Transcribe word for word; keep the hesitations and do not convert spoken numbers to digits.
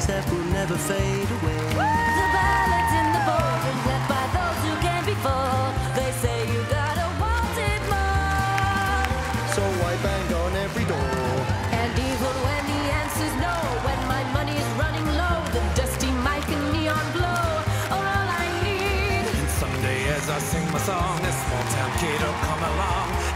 that will never fade away. The ballads in the ballroom left by those who can't be full. They say you gotta want it more. So I bang on every door. And even when the answer's no, when my money's running low, the dusty mic and neon glow are all I need. And someday as I sing my song, a small town kid will come along.